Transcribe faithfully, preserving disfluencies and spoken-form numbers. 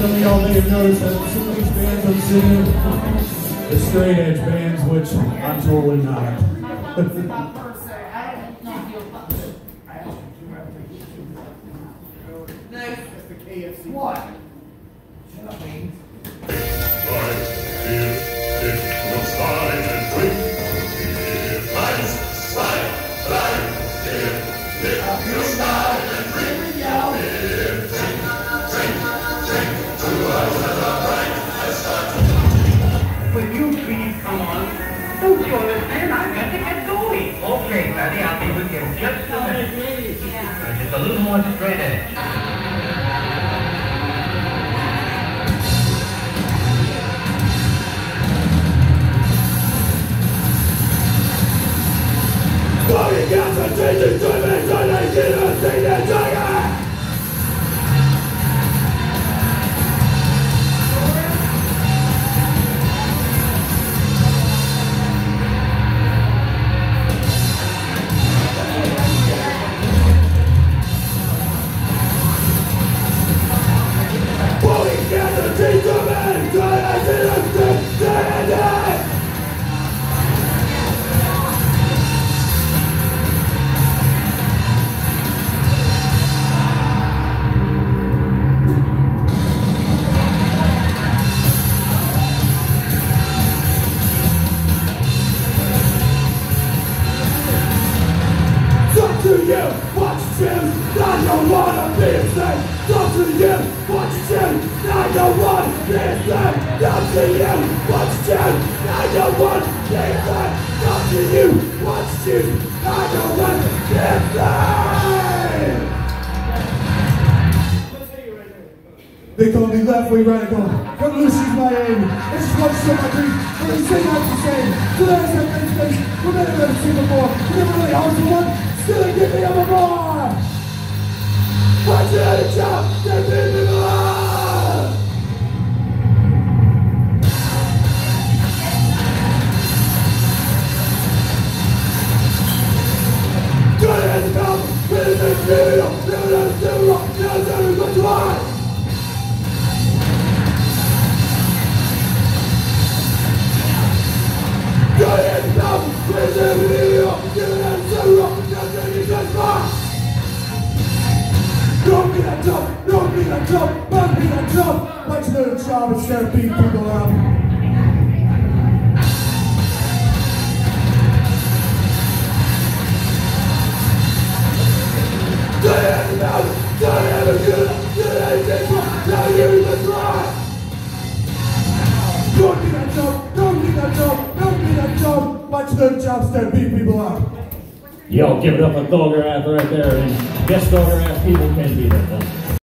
some of y'all may have noticed that some of these bands I'm singing are straight edge bands, which I'm totally not. What? Will you please come on? Don't you understand? I've got to get going. Okay, Patty, I'll be with you in just a minute. Yeah. Just a little more straight edge. Going against the changing dreaming, so they didn't see the giant. Going against the changing dreaming, so they didn't see the giant. To you, what you choose, I don't wanna be the same. Up to you, what you choose, I don't wanna be the same. Up to you, what you choose, I don't wanna be the same. Up to you, what you choose, I don't wanna be the same. They call me Left-Wing Radical, Revolution's my aim. I just want to show my dreams, but they say not the same. So there's that face face, we've never ever seen before. We're never really hard to one. Still give me up more! I did a job that made me love! Good as a dog, with a big video, never let us do wrong, never let us go try! Good as a dog, with a big video, never let us do wrong. Don't be that tough, don't be that tough, don't be that tough. Let's do the job instead of beating people up. Don't have to know, don't have to do it, don't have to do it, now you must lie. Don't be that tough, don't be that tough, don't be that tough. Let's do the job instead of beating people up. Yo, give it up for Thogerath right there, and yes, Thogerath people can be there.